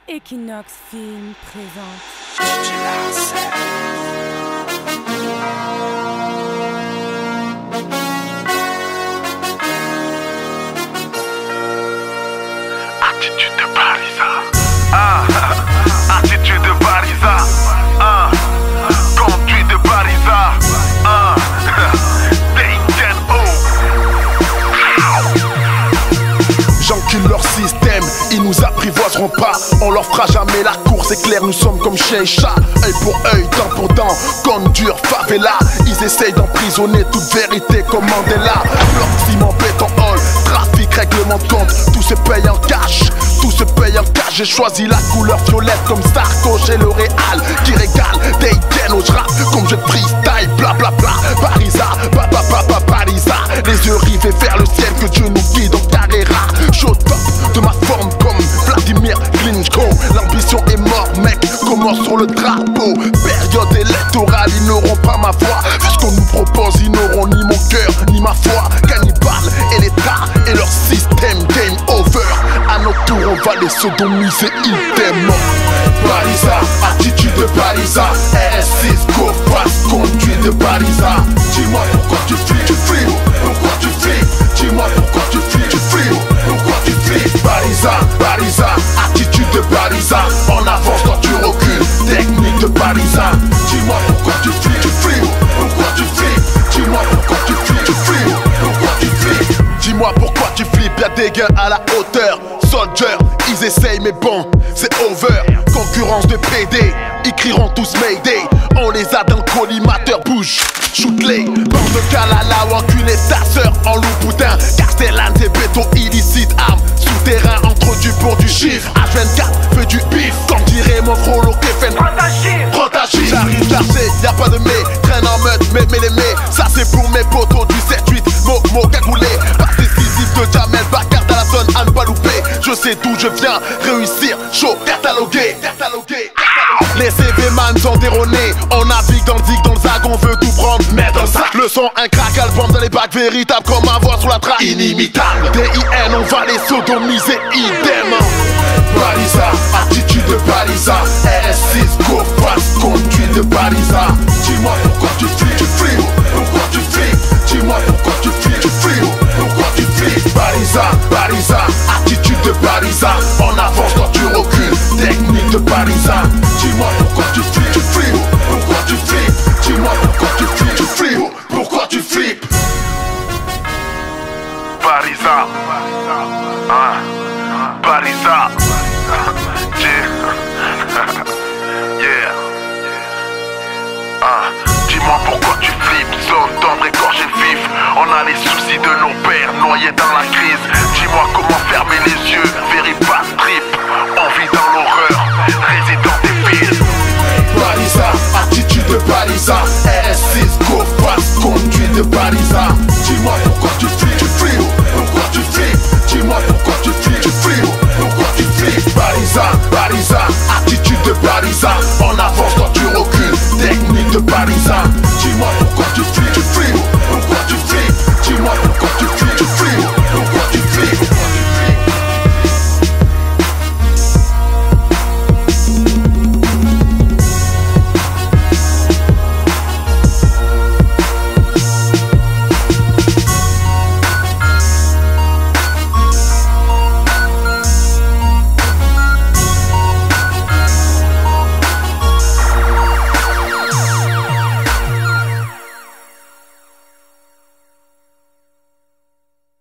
Equinox Film présente. Attitude de Barisa. Attitude de Barisa. Conduit de Barisa. J'encule leur système, ils nous apprivoiseront pas. On leur fera jamais la course, c'est clair, nous sommes comme chien et chat. Œil pour œil, dent pour dent, conduire favela. Ils essayent d'emprisonner toute vérité comme Mandela. Bloc, ciment, béton, hall, trafic, règlement de compte. Tout se paye en cash, tout se paye en cash. J'ai choisi la couleur violette comme Sarko chez L'Oréal, qui régale des idées au rap comme je freestyle, bla bla bla. Barisa, Barisa. Les yeux rivés vers le ciel, que Dieu nous guide en carrera. Je suis au top de ma forme comme Vladimir Klitschko. L'ambition est morte, mec, commence sur le drapeau. Période électorale, ils n'auront pas ma voix. Vu ce qu'on nous propose, ils n'auront ni mon cœur, ni ma foi. Cannibales et l'État et leur système, game over. À notre tour, on va les sodomiser, idem. Barisa, attitude de Barisa. RS6, go fast, conduit de Barisa. Dis-moi pourquoi tu flippes, pourquoi tu flippes. Dis-moi pourquoi tu flippes, pourquoi tu flippes. Barisa, attitude de Barisa. En avance quand tu recules, technique de Barisa. Dis-moi pourquoi tu flippes, pourquoi tu flippes. Dis-moi pourquoi tu flippes, pourquoi tu flippes. Dis-moi pourquoi tu flippes, y'a des gains à la hauteur. Soldier, ils essayent mais bon, c'est over. Concurrence de PD, ils crieront tous Mayday. On les a dans le collimateur, bouge, shoot-les. Bande de Kalala ou enculé ta sœur en loup boudin. Castellane, c'est béton illicite, arme souterrain, introduit pour du chiffre. H24, fais du bif, comme dirait mon frollo Kefren. Protagir, j'arrive chargé, y'a pas de mais. Traîne en meute, mais les mets. Ça c'est pour mes potos du 7-8, Momo cagoulé. Pas décisif de Jamel, Bakar dans la zone, à ne pas louper. Je sais d'où je viens, réussir, chaud, catalogué. Les CV man sont déronés. On navigue dans le zig, dans le zag, on veut tout prendre, mais dans le sac. Le son, un crack, album dans les bacs, véritable comme ma voix sur la track. Inimitable, DIN, on va les sodomiser, idem. Barisa, attitude de Barisa. RS6, go fast, conduit de Barisa. Dis-moi pourquoi tu flippes, pourquoi tu flippes. Dis-moi pourquoi tu flippes, pourquoi tu flippes. Barisa, attitude de Barisa. En avance quand tu recules, technique de Barisa. Dis-moi pourquoi tu flippes, pourquoi tu flippes. Dis-moi pourquoi tu flippes, pourquoi tu flippes. Barisa. Barisa. Yeah. Dis-moi pourquoi tu flippes, zone tendre et gorgée vif. On a les soucis de nos pères noyés dans la crise. Dis-moi comment fermer